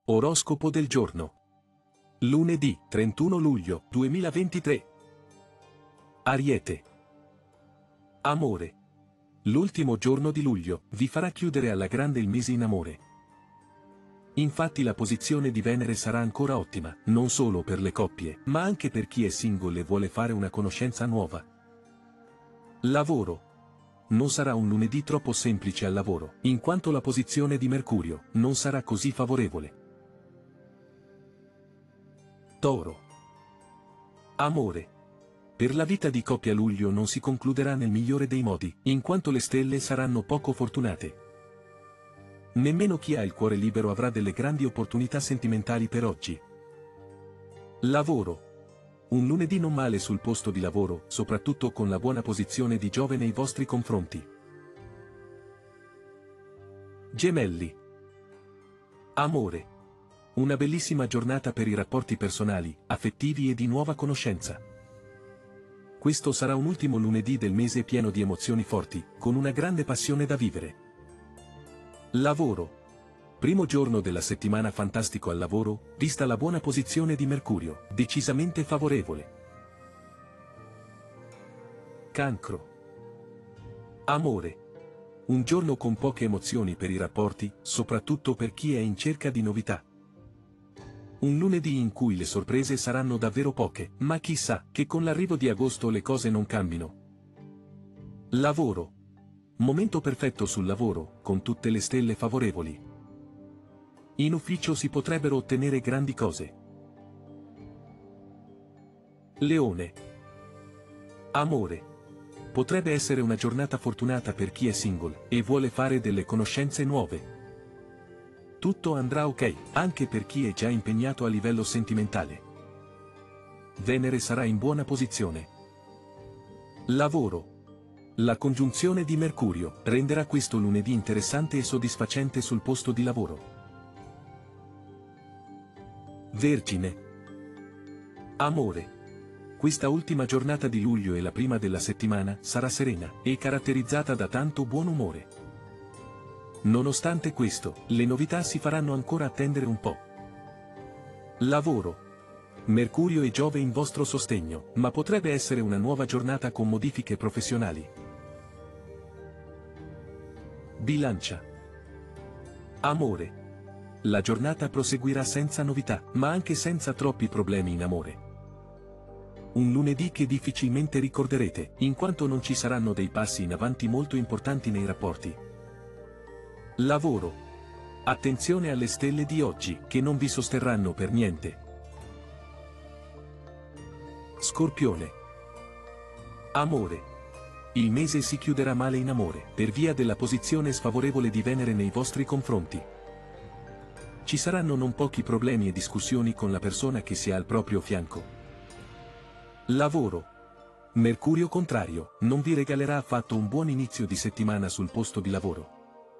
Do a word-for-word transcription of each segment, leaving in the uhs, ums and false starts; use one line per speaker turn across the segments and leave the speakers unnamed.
Oroscopo del giorno. Lunedì, trentuno luglio duemilaventitré. Ariete. Amore. L'ultimo giorno di luglio vi farà chiudere alla grande il mese in amore. Infatti la posizione di Venere sarà ancora ottima, non solo per le coppie, ma anche per chi è single e vuole fare una conoscenza nuova. Lavoro. Non sarà un lunedì troppo semplice al lavoro, in quanto la posizione di Mercurio non sarà così favorevole. Toro. Amore. Per la vita di coppia luglio non si concluderà nel migliore dei modi, in quanto le stelle saranno poco fortunate. Nemmeno chi ha il cuore libero avrà delle grandi opportunità sentimentali per oggi. Lavoro. Un lunedì non male sul posto di lavoro, soprattutto con la buona posizione di Giove nei vostri confronti. Gemelli. Amore. Una bellissima giornata per i rapporti personali, affettivi e di nuova conoscenza. Questo sarà un ultimo lunedì del mese pieno di emozioni forti, con una grande passione da vivere. Lavoro. Primo giorno della settimana fantastico al lavoro, vista la buona posizione di Mercurio, decisamente favorevole. Cancro. Amore. Un giorno con poche emozioni per i rapporti, soprattutto per chi è in cerca di novità. Un lunedì in cui le sorprese saranno davvero poche, ma chissà che con l'arrivo di agosto le cose non cambino. Lavoro. Momento perfetto sul lavoro, con tutte le stelle favorevoli. In ufficio si potrebbero ottenere grandi cose. Leone. Amore. Potrebbe essere una giornata fortunata per chi è single e vuole fare delle conoscenze nuove. Tutto andrà ok, anche per chi è già impegnato a livello sentimentale. Venere sarà in buona posizione. Lavoro. La congiunzione di Mercurio renderà questo lunedì interessante e soddisfacente sul posto di lavoro. Vergine. Amore. Questa ultima giornata di luglio e la prima della settimana sarà serena e caratterizzata da tanto buon umore. Nonostante questo, le novità si faranno ancora attendere un po'. Lavoro. Mercurio e Giove in vostro sostegno, ma potrebbe essere una nuova giornata con modifiche professionali. Bilancia. Amore. La giornata proseguirà senza novità, ma anche senza troppi problemi in amore. Un lunedì che difficilmente ricorderete, in quanto non ci saranno dei passi in avanti molto importanti nei rapporti. Lavoro. Attenzione alle stelle di oggi, che non vi sosterranno per niente. Scorpione. Amore. Il mese si chiuderà male in amore, per via della posizione sfavorevole di Venere nei vostri confronti. Ci saranno non pochi problemi e discussioni con la persona che si ha al proprio fianco. Lavoro. Mercurio contrario, non vi regalerà affatto un buon inizio di settimana sul posto di lavoro.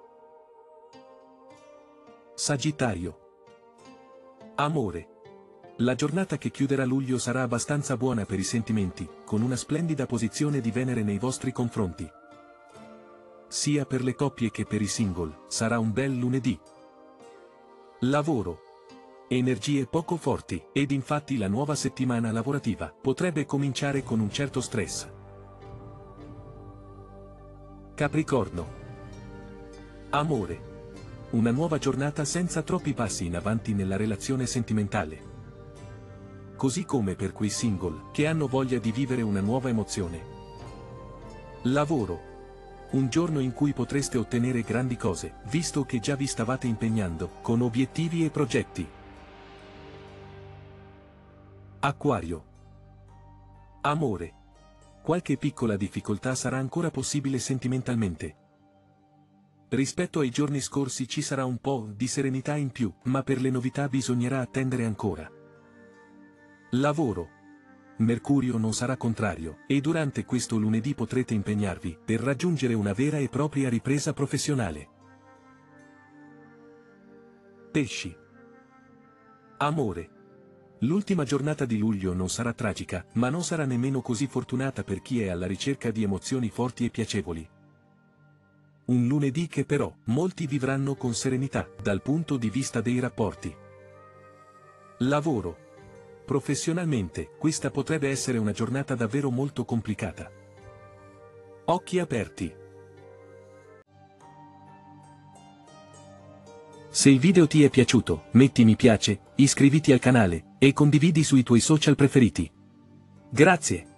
Sagittario. Amore. La giornata che chiuderà luglio sarà abbastanza buona per i sentimenti, con una splendida posizione di Venere nei vostri confronti. Sia per le coppie che per i single, sarà un bel lunedì. Lavoro. Energie poco forti, ed infatti la nuova settimana lavorativa potrebbe cominciare con un certo stress. Capricorno. Amore. Una nuova giornata senza troppi passi in avanti nella relazione sentimentale. Così come per quei single che hanno voglia di vivere una nuova emozione. Lavoro. Un giorno in cui potreste ottenere grandi cose, visto che già vi stavate impegnando, con obiettivi e progetti. Acquario. Amore. Qualche piccola difficoltà sarà ancora possibile sentimentalmente. Rispetto ai giorni scorsi ci sarà un po' di serenità in più, ma per le novità bisognerà attendere ancora. Lavoro. Mercurio non sarà contrario, e durante questo lunedì potrete impegnarvi per raggiungere una vera e propria ripresa professionale. Pesci. Amore. L'ultima giornata di luglio non sarà tragica, ma non sarà nemmeno così fortunata per chi è alla ricerca di emozioni forti e piacevoli. Un lunedì che però molti vivranno con serenità, dal punto di vista dei rapporti. Lavoro. Professionalmente, questa potrebbe essere una giornata davvero molto complicata. Occhi aperti. Se il video ti è piaciuto, metti mi piace, iscriviti al canale, e condividi sui tuoi social preferiti. Grazie.